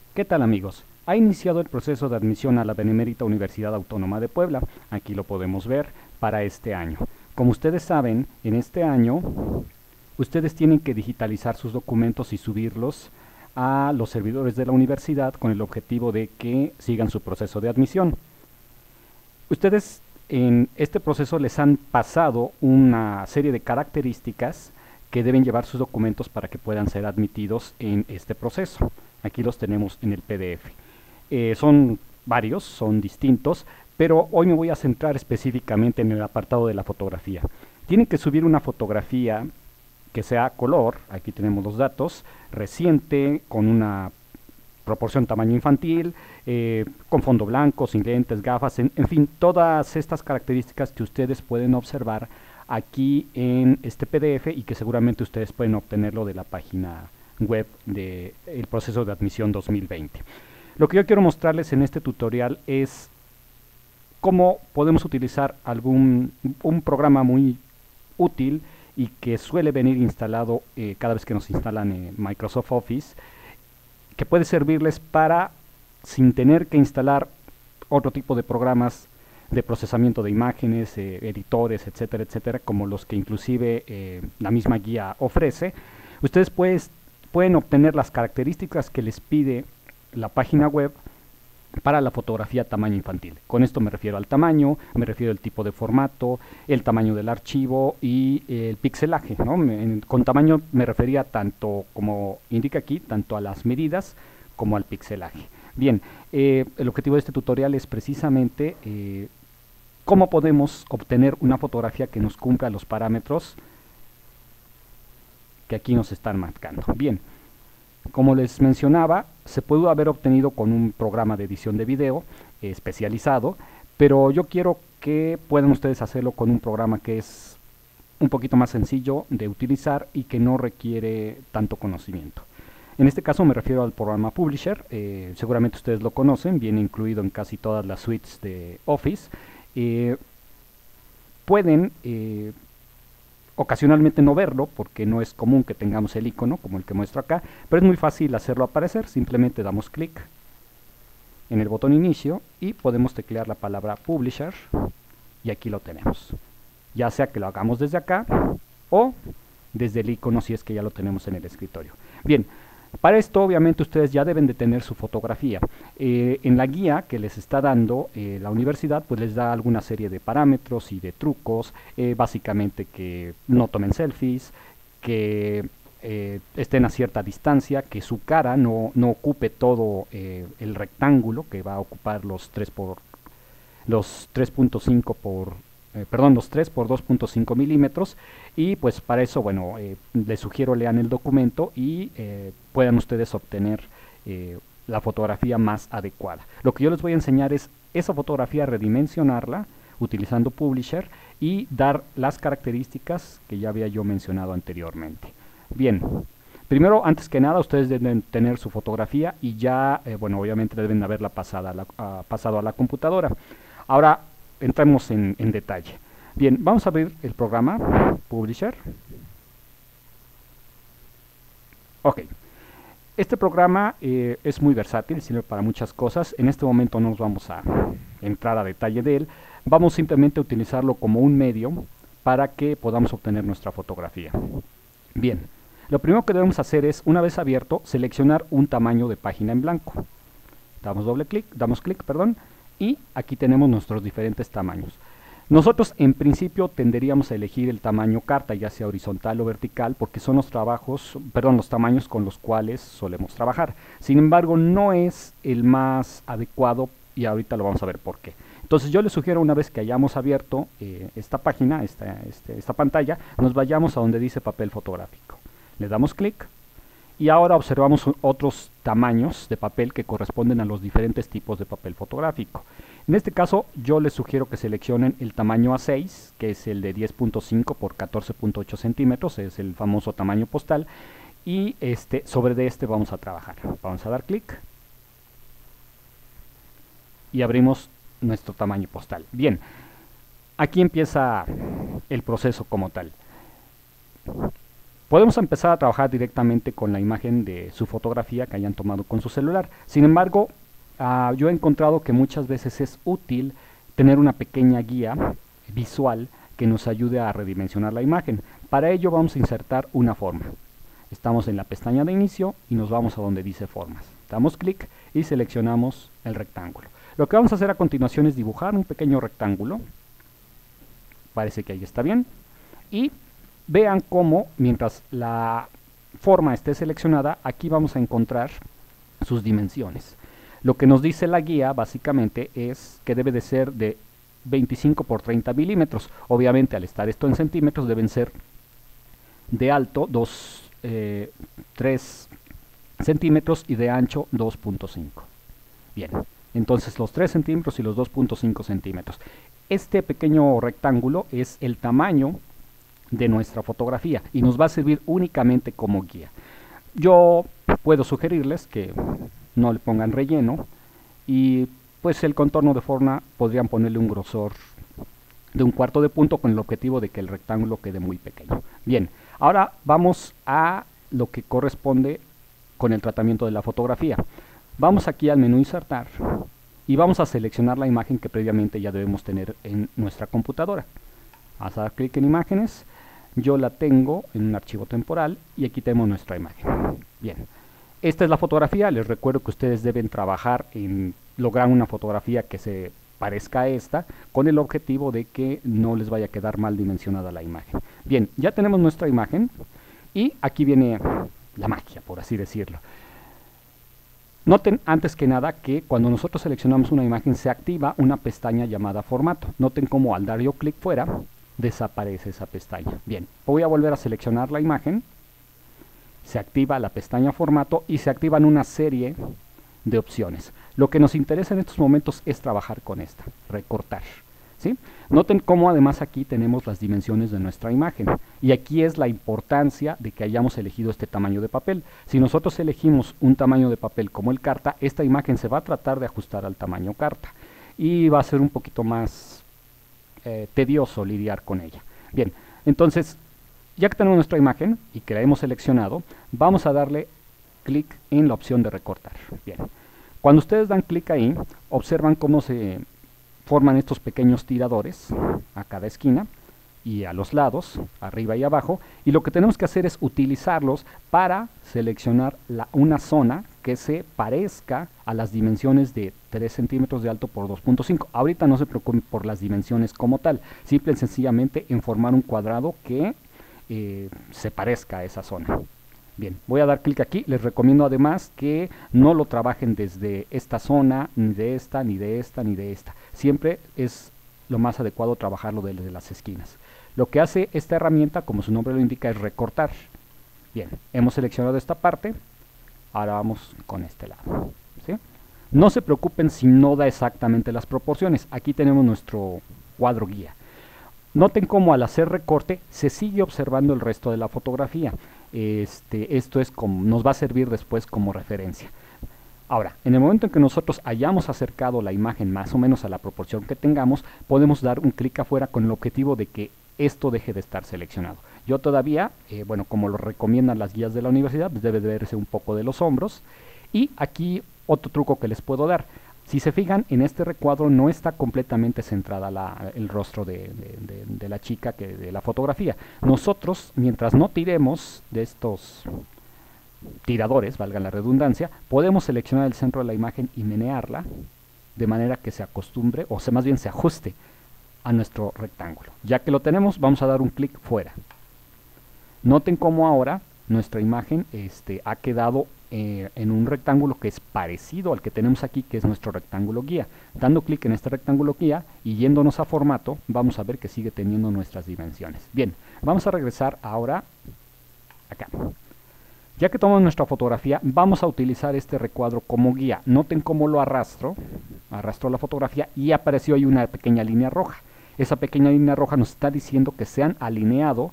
¿Qué tal, amigos? Ha iniciado el proceso de admisión a la Benemérita Universidad Autónoma de Puebla. Aquí lo podemos ver para este año. Como ustedes saben, en este año ustedes tienen que digitalizar sus documentos y subirlos a los servidores de la universidad con el objetivo de que sigan su proceso de admisión. Ustedes en este proceso les han pasado una serie de características que deben llevar sus documentos para que puedan ser admitidos en este proceso. Aquí los tenemos en el PDF. Son varios, son distintos, pero hoy me voy a centrar específicamente en el apartado de la fotografía. Tienen que subir una fotografía que sea color, aquí tenemos los datos, reciente, con una proporción tamaño infantil, con fondo blanco, sin lentes, gafas, en fin, todas estas características que ustedes pueden observar aquí en este PDF y que seguramente ustedes pueden obtenerlo de la página web del proceso de admisión 2020. Lo que yo quiero mostrarles en este tutorial es cómo podemos utilizar un programa muy útil y que suele venir instalado cada vez que nos instalan Microsoft Office, que puede servirles para, sin tener que instalar otro tipo de programas de procesamiento de imágenes, editores, etcétera, etcétera, como los que inclusive la misma guía ofrece, ustedes pueden obtener las características que les pide la página web para la fotografía tamaño infantil. Con esto me refiero al tamaño, me refiero al tipo de formato, el tamaño del archivo y el pixelaje, ¿no? Con tamaño me refería tanto, como indica aquí, tanto a las medidas como al pixelaje. Bien, el objetivo de este tutorial es precisamente cómo podemos obtener una fotografía que nos cumpla los parámetros que aquí nos están marcando. Bien, como les mencionaba, se pudo haber obtenido con un programa de edición de video especializado, pero yo quiero que puedan ustedes hacerlo con un programa que es un poquito más sencillo de utilizar y que no requiere tanto conocimiento. En este caso me refiero al programa Publisher, seguramente ustedes lo conocen, viene incluido en casi todas las suites de Office. Pueden ocasionalmente no verlo porque no es común que tengamos el icono como el que muestro acá, pero es muy fácil hacerlo aparecer. Simplemente damos clic en el botón inicio y podemos teclear la palabra Publisher y aquí lo tenemos, ya sea que lo hagamos desde acá o desde el icono si es que ya lo tenemos en el escritorio. Bien, para esto obviamente ustedes ya deben de tener su fotografía. En la guía que les está dando la universidad, pues les da alguna serie de parámetros y de trucos, básicamente que no tomen selfies, que estén a cierta distancia, que su cara no ocupe todo el rectángulo que va a ocupar los 3.5 por los 3 por 2.5 milímetros, y pues para eso, bueno, les sugiero lean el documento y puedan ustedes obtener la fotografía más adecuada. Lo que yo les voy a enseñar es esa fotografía, redimensionarla utilizando Publisher y dar las características que ya había yo mencionado anteriormente. Bien, primero, antes que nada, ustedes deben tener su fotografía y ya, bueno, obviamente deben haberla pasado a la computadora. Ahora entremos en detalle. Bien, vamos a abrir el programa Publisher. Ok, este programa es muy versátil, sirve para muchas cosas. En este momento no nos vamos a entrar a detalle de él. Vamos simplemente a utilizarlo como un medio para que podamos obtener nuestra fotografía. Bien, lo primero que debemos hacer es, una vez abierto, seleccionar un tamaño de página en blanco. Damos clic, y aquí tenemos nuestros diferentes tamaños. Nosotros en principio tenderíamos a elegir el tamaño carta, ya sea horizontal o vertical, porque son los tamaños con los cuales solemos trabajar. Sin embargo, no es el más adecuado y ahorita lo vamos a ver por qué. Entonces yo les sugiero, una vez que hayamos abierto esta página, esta pantalla, nos vayamos a donde dice papel fotográfico. Le damos clic y ahora observamos otros tamaños de papel que corresponden a los diferentes tipos de papel fotográfico. En este caso yo les sugiero que seleccionen el tamaño A6, que es el de 10.5 por 14.8 centímetros, es el famoso tamaño postal, y sobre este vamos a trabajar. Vamos a dar clic y abrimos nuestro tamaño postal. Bien, aquí empieza el proceso como tal. Podemos empezar a trabajar directamente con la imagen de su fotografía que hayan tomado con su celular. Sin embargo, yo he encontrado que muchas veces es útil tener una pequeña guía visual que nos ayude a redimensionar la imagen. Para ello vamos a insertar una forma. Estamos en la pestaña de inicio y nos vamos a donde dice formas. Damos clic y seleccionamos el rectángulo. Lo que vamos a hacer a continuación es dibujar un pequeño rectángulo. Parece que ahí está bien. Y vean cómo mientras la forma esté seleccionada, aquí vamos a encontrar sus dimensiones. Lo que nos dice la guía básicamente es que debe de ser de 25 por 30 milímetros. Obviamente al estar esto en centímetros deben ser de alto 3 centímetros y de ancho 2.5. Bien, entonces los 3 centímetros y los 2.5 centímetros. Este pequeño rectángulo es el tamaño de nuestra fotografía y nos va a servir únicamente como guía. Yo puedo sugerirles que no le pongan relleno y pues el contorno de forma podrían ponerle un grosor de 1/4 de punto con el objetivo de que el rectángulo quede muy pequeño. Bien, ahora vamos a lo que corresponde con el tratamiento de la fotografía. Vamos aquí al menú insertar y vamos a seleccionar la imagen que previamente ya debemos tener en nuestra computadora. Vamos a dar clic en imágenes. Yo la tengo en un archivo temporal y aquí tenemos nuestra imagen. Bien, esta es la fotografía. Les recuerdo que ustedes deben trabajar en lograr una fotografía que se parezca a esta, con el objetivo de que no les vaya a quedar mal dimensionada la imagen. Bien, ya tenemos nuestra imagen y aquí viene la magia, por así decirlo. Noten antes que nada que cuando nosotros seleccionamos una imagen se activa una pestaña llamada formato. Noten cómo al dar yo clic fuera desaparece esa pestaña. Bien, voy a volver a seleccionar la imagen, se activa la pestaña formato y se activan una serie de opciones. Lo que nos interesa en estos momentos es trabajar con esta, recortar, ¿sí? Noten cómo además aquí tenemos las dimensiones de nuestra imagen y aquí es la importancia de que hayamos elegido este tamaño de papel. Si nosotros elegimos un tamaño de papel como el carta, esta imagen se va a tratar de ajustar al tamaño carta y va a ser un poquito más tedioso lidiar con ella. Bien, entonces ya que tenemos nuestra imagen y que la hemos seleccionado, vamos a darle clic en la opción de recortar. Bien, cuando ustedes dan clic ahí, observan cómo se forman estos pequeños tiradores a cada esquina y a los lados, arriba y abajo, y lo que tenemos que hacer es utilizarlos para seleccionar una zona que se parezca a las dimensiones de 3 centímetros de alto por 2.5. Ahorita no se preocupen por las dimensiones como tal, simple y sencillamente en formar un cuadrado que se parezca a esa zona. Bien, voy a dar clic aquí. Les recomiendo además que no lo trabajen desde esta zona, ni de esta, ni de esta, ni de esta. Siempre es lo más adecuado trabajarlo desde las esquinas. Lo que hace esta herramienta, como su nombre lo indica, es recortar. Bien, hemos seleccionado esta parte. Ahora vamos con este lado, ¿sí? No se preocupen si no da exactamente las proporciones. Aquí tenemos nuestro cuadro guía. Noten cómo al hacer recorte se sigue observando el resto de la fotografía. Esto es como, nos va a servir después como referencia. Ahora, en el momento en que nosotros hayamos acercado la imagen más o menos a la proporción que tengamos, podemos dar un clic afuera con el objetivo de que esto deje de estar seleccionado. Yo todavía, bueno, como lo recomiendan las guías de la universidad, pues debe de verse un poco de los hombros. Y aquí otro truco que les puedo dar. Si se fijan, en este recuadro no está completamente centrada el rostro de la chica, de la fotografía. Nosotros, mientras no tiremos de estos tiradores, valga la redundancia, podemos seleccionar el centro de la imagen y menearla de manera que se acostumbre, o sea, más bien se ajuste a nuestro rectángulo. Ya que lo tenemos, vamos a dar un clic fuera. Noten cómo ahora nuestra imagen ha quedado en un rectángulo que es parecido al que tenemos aquí, que es nuestro rectángulo guía. Dando clic en este rectángulo guía y yéndonos a formato, vamos a ver que sigue teniendo nuestras dimensiones. Bien, vamos a regresar ahora acá. Ya que tomamos nuestra fotografía, vamos a utilizar este recuadro como guía. Noten cómo lo arrastro la fotografía y apareció ahí una pequeña línea roja. Esa pequeña línea roja nos está diciendo que se han alineado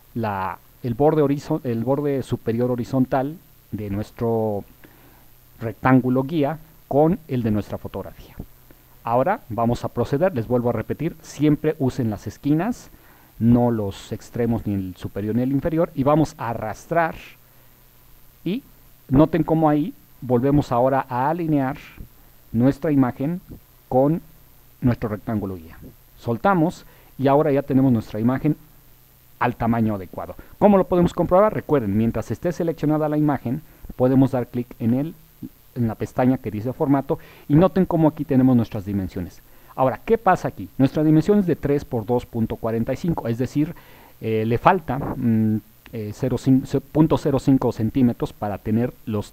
el borde superior horizontal de nuestro rectángulo guía con el de nuestra fotografía. Ahora vamos a proceder, les vuelvo a repetir, siempre usen las esquinas no los extremos, ni el superior ni el inferior, y vamos a arrastrar, y noten cómo ahí volvemos ahora a alinear nuestra imagen con nuestro rectángulo guía. Soltamos y ahora ya tenemos nuestra imagen al tamaño adecuado. ¿Cómo lo podemos comprobar? Recuerden, mientras esté seleccionada la imagen, podemos dar clic en la pestaña que dice formato, y noten cómo aquí tenemos nuestras dimensiones. Ahora, ¿qué pasa aquí? Nuestra dimensión es de 3 por 2.45, es decir, le falta 0.05 centímetros para tener los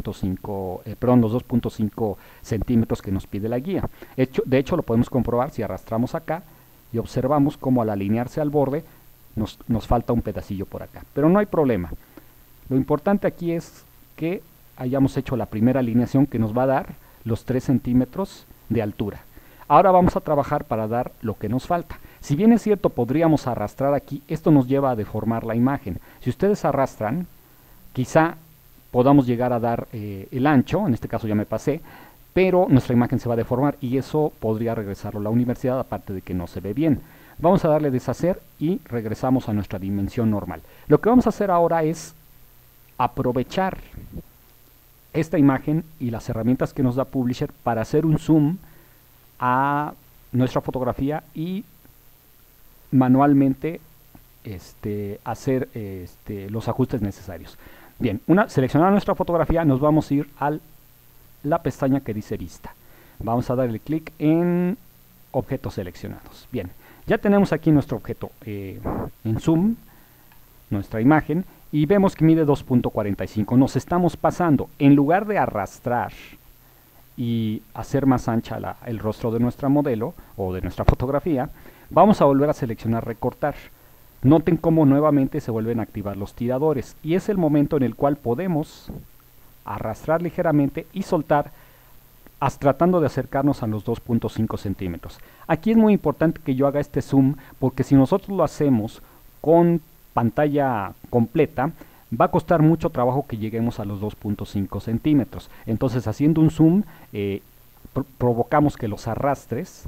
2.5 centímetros que nos pide la guía. De hecho, lo podemos comprobar si arrastramos acá y observamos cómo al alinearse al borde nos falta un pedacillo por acá. Pero no hay problema. Lo importante aquí es que hayamos hecho la primera alineación, que nos va a dar los 3 centímetros de altura. Ahora vamos a trabajar para dar lo que nos falta. Si bien es cierto, podríamos arrastrar aquí, esto nos lleva a deformar la imagen. Si ustedes arrastran, quizá podamos llegar a dar el ancho, en este caso ya me pasé, pero nuestra imagen se va a deformar y eso podría regresarlo a la universidad, aparte de que no se ve bien. Vamos a darle deshacer y regresamos a nuestra dimensión normal. Lo que vamos a hacer ahora es aprovechar esta imagen y las herramientas que nos da Publisher para hacer un zoom a nuestra fotografía y manualmente hacer los ajustes necesarios. Bien, seleccionada nuestra fotografía, nos vamos a ir a la pestaña que dice vista. Vamos a darle clic en objetos seleccionados. Bien, ya tenemos aquí nuestro objeto en zoom, nuestra imagen, y vemos que mide 2.45. Nos estamos pasando, en lugar de arrastrar y hacer más ancha el rostro de nuestra modelo o de nuestra fotografía, vamos a volver a seleccionar recortar. Noten cómo nuevamente se vuelven a activar los tiradores, y es el momento en el cual podemos arrastrar ligeramente y soltar, tratando de acercarnos a los 2.5 centímetros. Aquí es muy importante que yo haga este zoom, porque si nosotros lo hacemos con pantalla completa, va a costar mucho trabajo que lleguemos a los 2.5 centímetros. Entonces, haciendo un zoom, provocamos que los arrastres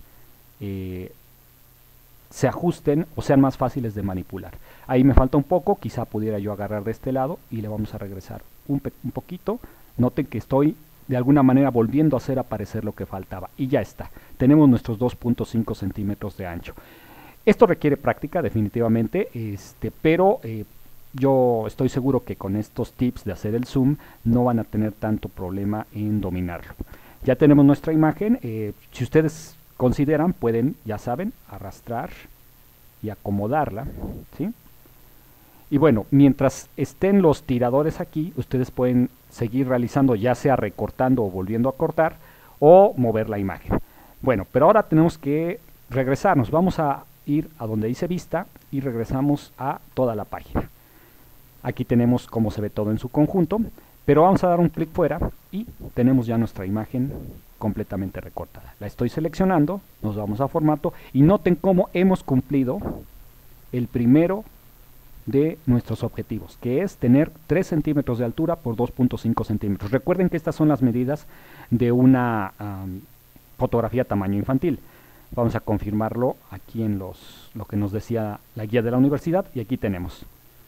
se ajusten o sean más fáciles de manipular. Ahí me falta un poco, quizá pudiera yo agarrar de este lado y le vamos a regresar un poquito. Noten que estoy de alguna manera volviendo a hacer aparecer lo que faltaba, y ya está. Tenemos nuestros 2.5 centímetros de ancho. Esto requiere práctica definitivamente, pero yo estoy seguro que con estos tips de hacer el zoom no van a tener tanto problema en dominarlo. Ya tenemos nuestra imagen. Si ustedes consideran, pueden, ya saben, arrastrar y acomodarla, ¿sí? Y bueno, mientras estén los tiradores aquí, ustedes pueden seguir realizando, ya sea recortando o volviendo a cortar, o mover la imagen. Bueno, pero ahora tenemos que regresarnos. Vamos a ir a donde dice vista y regresamos a toda la página. Aquí tenemos cómo se ve todo en su conjunto, pero vamos a dar un clic fuera y tenemos ya nuestra imagen completamente recortada. La estoy seleccionando, nos vamos a formato y noten cómo hemos cumplido el primero de nuestros objetivos, que es tener 3 centímetros de altura por 2.5 centímetros. Recuerden que estas son las medidas de una fotografía tamaño infantil. Vamos a confirmarlo aquí en lo que nos decía la guía de la universidad, y aquí tenemos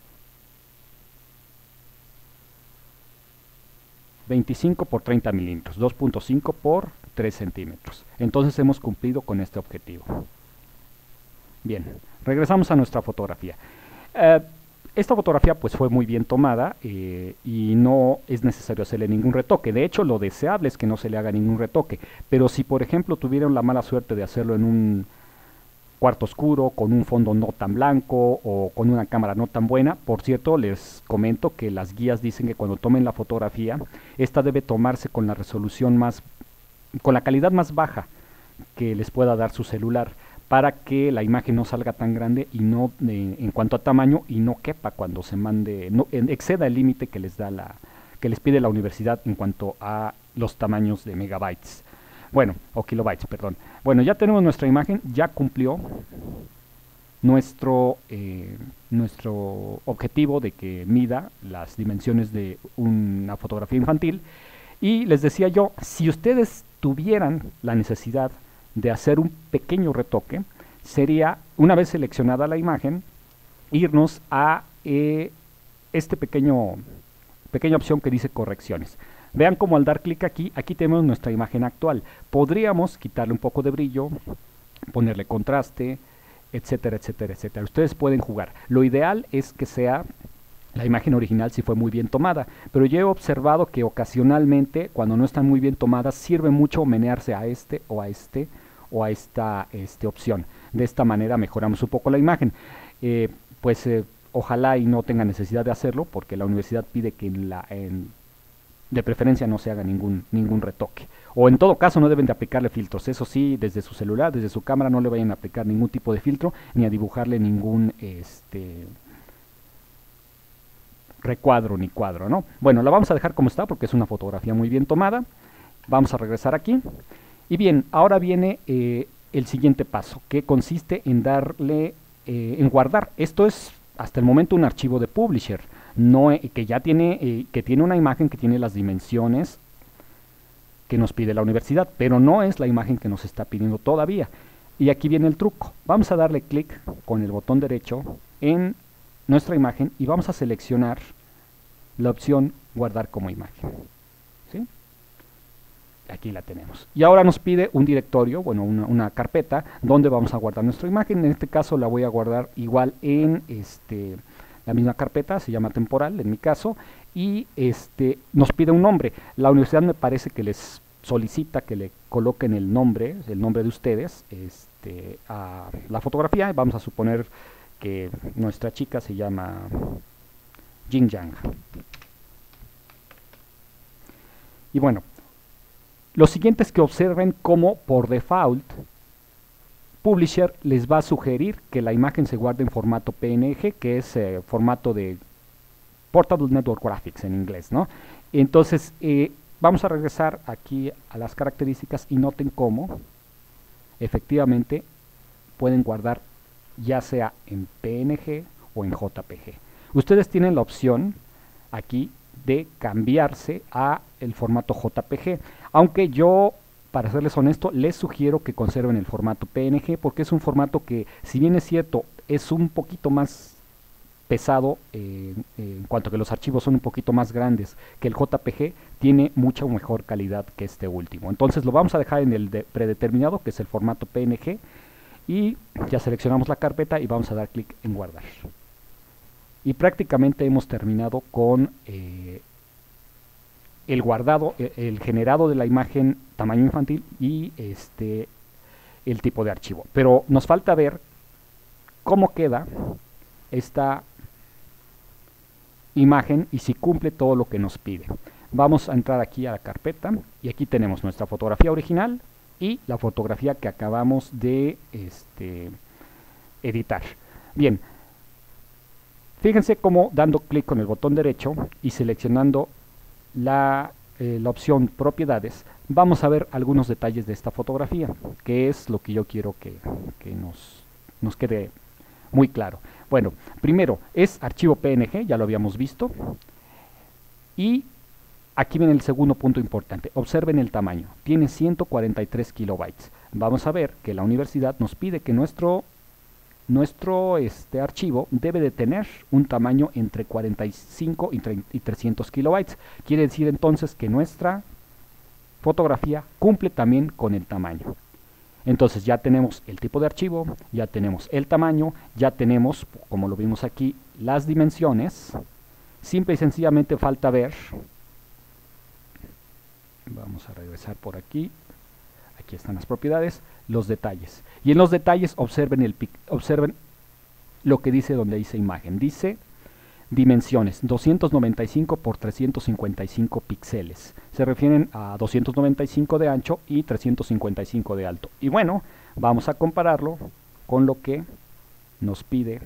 25 por 30 milímetros, 2.5 por 3 centímetros. Entonces hemos cumplido con este objetivo. Bien, regresamos a nuestra fotografía. Esta fotografía pues fue muy bien tomada y no es necesario hacerle ningún retoque. De hecho, lo deseable es que no se le haga ningún retoque. Pero si por ejemplo tuvieron la mala suerte de hacerlo en un cuarto oscuro, con un fondo no tan blanco o con una cámara no tan buena, por cierto, les comento que las guías dicen que cuando tomen la fotografía, esta debe tomarse con la resolución con la calidad más baja que les pueda dar su celular, para que la imagen no salga tan grande y no en cuanto a tamaño, y no quepa cuando se mande, exceda el límite que les pide la universidad en cuanto a los tamaños de megabytes. Bueno, o kilobytes, perdón. Bueno, ya tenemos nuestra imagen, ya cumplió nuestro objetivo de que mida las dimensiones de una fotografía infantil. Y les decía yo, si ustedes tuvieran la necesidad de hacer un pequeño retoque, sería, una vez seleccionada la imagen, irnos a este pequeña opción que dice correcciones. Vean cómo al dar clic aquí, aquí tenemos nuestra imagen actual. Podríamos quitarle un poco de brillo, ponerle contraste, etcétera, etcétera, etcétera. Ustedes pueden jugar. Lo ideal es que sea la imagen original si fue muy bien tomada, pero yo he observado que ocasionalmente, cuando no están muy bien tomadas, sirve mucho menearse a este o a este o a esta opción. De esta manera mejoramos un poco la imagen. Ojalá y no tenga necesidad de hacerlo, porque la universidad pide que de preferencia no se haga ningún retoque. O en todo caso no deben de aplicarle filtros. Eso sí, desde su celular, desde su cámara, no le vayan a aplicar ningún tipo de filtro, ni a dibujarle ningún recuadro ni cuadro, ¿no? Bueno, la vamos a dejar como está porque es una fotografía muy bien tomada. Vamos a regresar aquí. Y bien, ahora viene el siguiente paso, que consiste en darle, en guardar. Esto es hasta el momento un archivo de Publisher, que ya tiene, que tiene una imagen que tiene las dimensiones que nos pide la universidad, pero no es la imagen que nos está pidiendo todavía. Y aquí viene el truco. Vamos a darle clic con el botón derecho en nuestra imagen y vamos a seleccionar la opción guardar como imagen. ¿Sí? Aquí la tenemos. Y ahora nos pide un directorio, bueno, una carpeta donde vamos a guardar nuestra imagen. En este caso la voy a guardar igual en la misma carpeta, se llama temporal en mi caso, y nos pide un nombre. La universidad me parece que les solicita que le coloquen el nombre de ustedes a la fotografía. Vamos a suponer que nuestra chica se llama Jin Yang. Y bueno, lo siguiente es que observen cómo por default Publisher les va a sugerir que la imagen se guarde en formato PNG, que es formato de Portable Network Graphics en inglés, ¿no? Entonces, vamos a regresar aquí a las características y noten cómo efectivamente pueden guardar ya sea en PNG o en JPG. Ustedes tienen la opción aquí de cambiarse a el formato JPG, aunque yo, para serles honesto, les sugiero que conserven el formato PNG porque es un formato que, si bien es cierto, es un poquito más pesado en cuanto a que los archivos son un poquito más grandes que el JPG, tiene mucha mejor calidad que este último. Entonces lo vamos a dejar en el predeterminado, que es el formato PNG, y ya seleccionamos la carpeta y vamos a dar clic en guardar. Y prácticamente hemos terminado con el guardado, el generado de la imagen tamaño infantil y el tipo de archivo. Pero nos falta ver cómo queda esta imagen y si cumple todo lo que nos pide. Vamos a entrar aquí a la carpeta y aquí tenemos nuestra fotografía original y la fotografía que acabamos de editar. Bien, fíjense cómo dando clic con el botón derecho y seleccionando la opción propiedades, vamos a ver algunos detalles de esta fotografía, que es lo que yo quiero que nos quede muy claro. Bueno, primero es archivo PNG, ya lo habíamos visto, y aquí viene el segundo punto importante. Observen el tamaño, tiene 143 kilobytes. Vamos a ver que la universidad nos pide que nuestro archivo debe de tener un tamaño entre 45 y 300 kilobytes. Quiere decir entonces que nuestra fotografía cumple también con el tamaño. Entonces ya tenemos el tipo de archivo, ya tenemos el tamaño, ya tenemos, como lo vimos aquí, las dimensiones. Simple y sencillamente falta ver. Vamos a regresar por aquí. Aquí están las propiedades, los detalles. Y en los detalles observen lo que dice donde dice imagen. Dice dimensiones 295 por 355 píxeles. Se refieren a 295 de ancho y 355 de alto. Y bueno, vamos a compararlo con lo que nos pide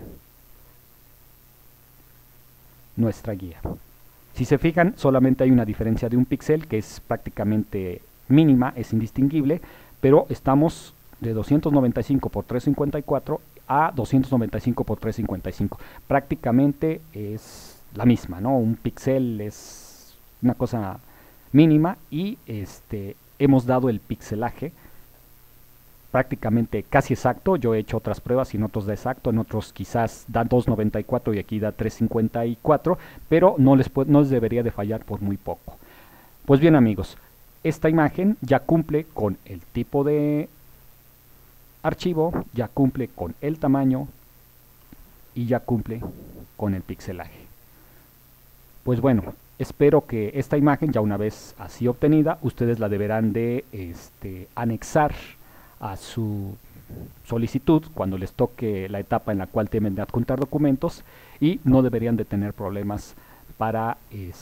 nuestra guía. Si se fijan, solamente hay una diferencia de un píxel que es prácticamente mínima, es indistinguible, pero estamos de 295 por 354 a 295 por 355. Prácticamente es la misma, ¿no? Un píxel es una cosa mínima y hemos dado el pixelaje prácticamente casi exacto. Yo he hecho otras pruebas y en otros da exacto, en otros quizás da 2.94 y aquí da 3.54, pero no les debería de fallar por muy poco. Pues bien amigos, esta imagen ya cumple con el tipo de archivo, ya cumple con el tamaño y ya cumple con el pixelaje. Pues bueno, espero que esta imagen, ya una vez así obtenida, ustedes la deberán de anexar a su solicitud cuando les toque la etapa en la cual deben de adjuntar documentos, y no deberían de tener problemas para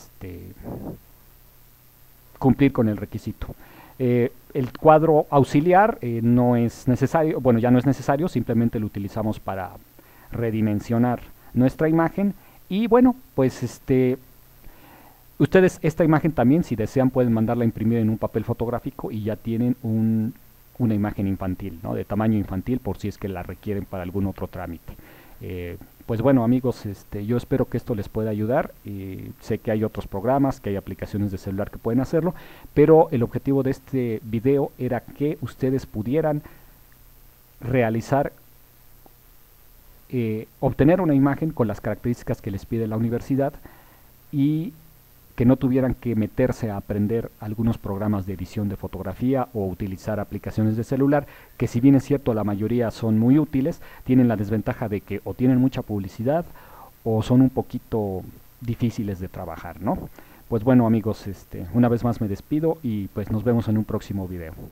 cumplir con el requisito. El cuadro auxiliar no es necesario, bueno, ya no es necesario, simplemente lo utilizamos para redimensionar nuestra imagen. Y bueno, pues ustedes esta imagen también, si desean, pueden mandarla a imprimir en un papel fotográfico y ya tienen una imagen infantil, ¿no? De tamaño infantil, por si es que la requieren para algún otro trámite. Pues bueno amigos, yo espero que esto les pueda ayudar. Sé que hay otros programas, que hay aplicaciones de celular que pueden hacerlo, pero el objetivo de este video era que ustedes pudieran realizar, obtener una imagen con las características que les pide la universidad y que no tuvieran que meterse a aprender algunos programas de edición de fotografía o utilizar aplicaciones de celular, que si bien es cierto la mayoría son muy útiles, tienen la desventaja de que o tienen mucha publicidad o son un poquito difíciles de trabajar, ¿no? Pues bueno amigos, una vez más me despido y pues nos vemos en un próximo video.